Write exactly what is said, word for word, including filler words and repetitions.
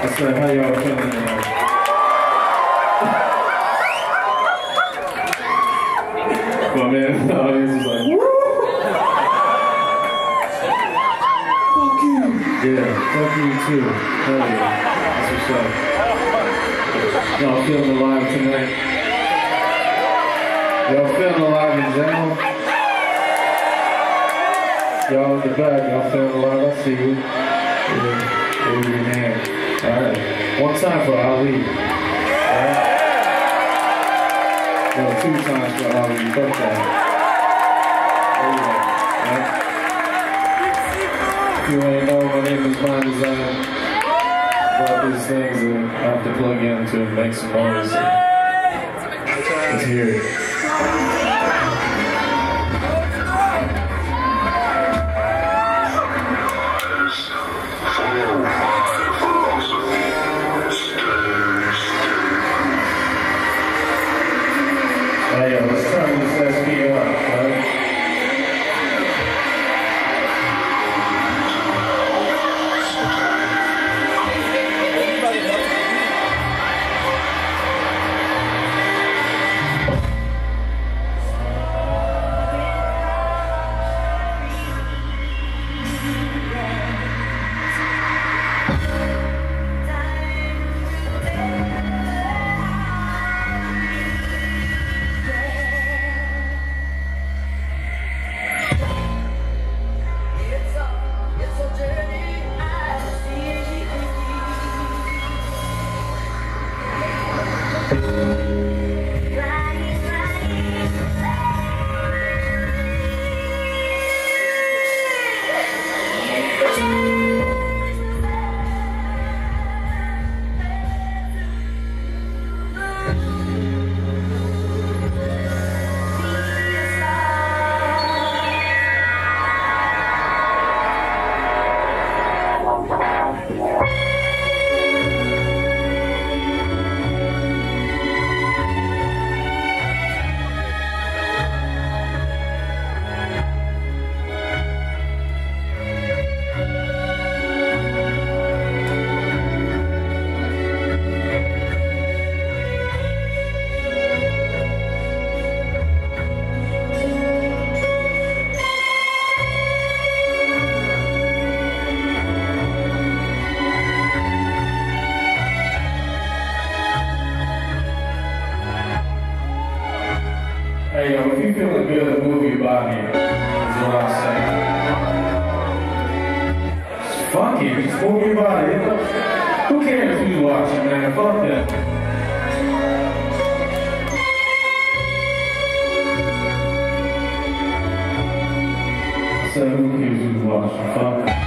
said, how y'all feeling tonight? My man, the audience was like, woo! Fuck you! Yeah, fuck you too. Hell yeah. That's what's up. Y'all feeling alive tonight? Y'all feeling alive in general? Y'all in the back, y'all feeling alive? I see you. Yeah. Wave your hand. Alright. One time for Ali. Alright? No, two times for Ali. Fuck that. If you ain't know, my name is Mind Design. Brought these things and I have to plug in to make some noise. Let's hear it. Hey, yo, let's turn this S P up, right? Hey, yo, if you feeling good, move your body. That's what I'm saying. Fuck it, just move your body. Who cares who's watching, man? Fuck that. I said, who cares who's watching? Fuck it.